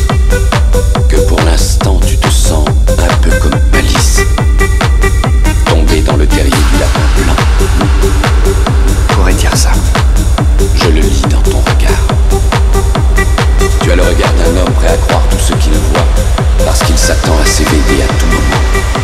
que pour l'instant tu te sens un peu comme Alice, tombée dans le terrier du lapin blanc. On pourrait dire ça. Je le lis dans ton regard. Tu as le regard d'un homme prêt à croire tout ce qu'il voit, parce qu'il s'attend à s'éveiller à tout moment.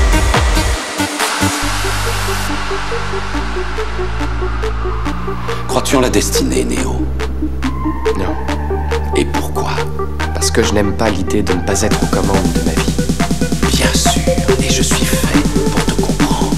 Crois-tu en la destinée, Néo? Non. Et pourquoi? Parce que je n'aime pas l'idée de ne pas être aux commandes de ma vie. Bien sûr, et je suis fait pour te comprendre.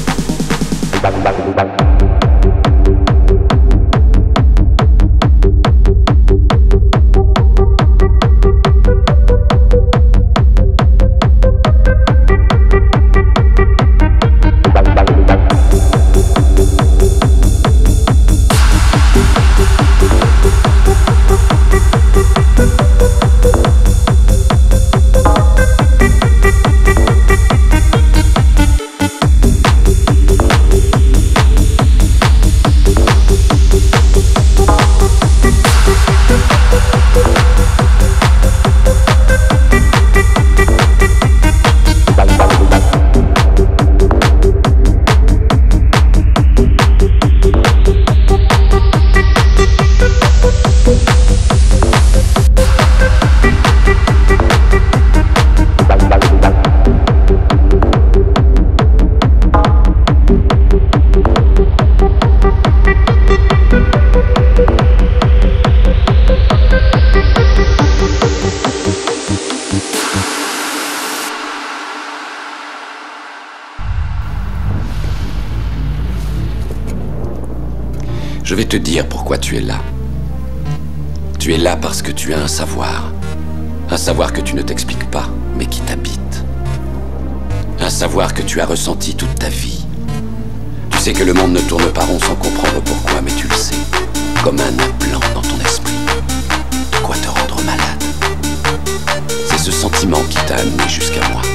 Je vais te dire pourquoi tu es là. Tu es là parce que tu as un savoir que tu ne t'expliques pas, mais qui t'habite. Un savoir que tu as ressenti toute ta vie. Tu sais que le monde ne tourne pas rond sans comprendre pourquoi, mais tu le sais, comme un implant dans ton esprit. De quoi te rendre malade. C'est ce sentiment qui t'a amené jusqu'à moi.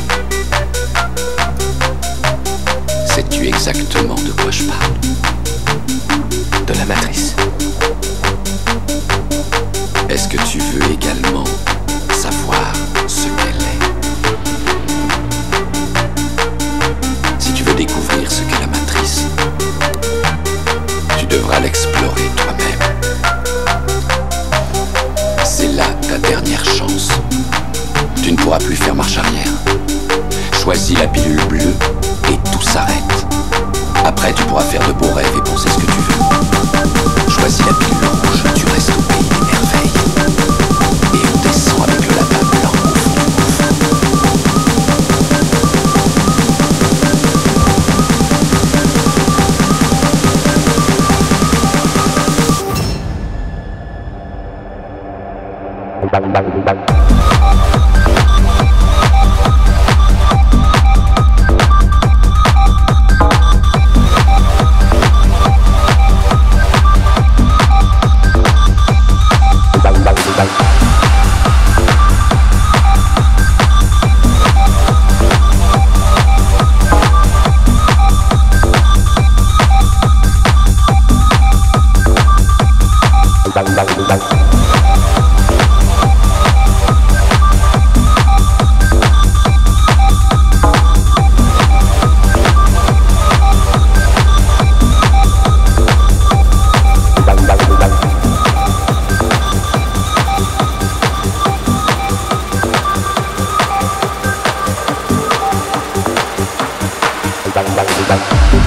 Sais-tu exactement de quoi je parle? De la matrice. Est-ce que tu veux également savoir ce qu'elle est? Si tu veux découvrir ce qu'est la matrice, tu devras l'explorer toi-même. C'est là ta dernière chance. Tu ne pourras plus faire marche arrière. Choisis la pilule bleue et tout s'arrête. Après, tu pourras faire de beaux rêves et penser ce que tu veux. Choisis la pilule rouge, tu restes au pays des merveilles. Et on descend avec le lapin blanc au fond du gouffre. Bang, bang, bang.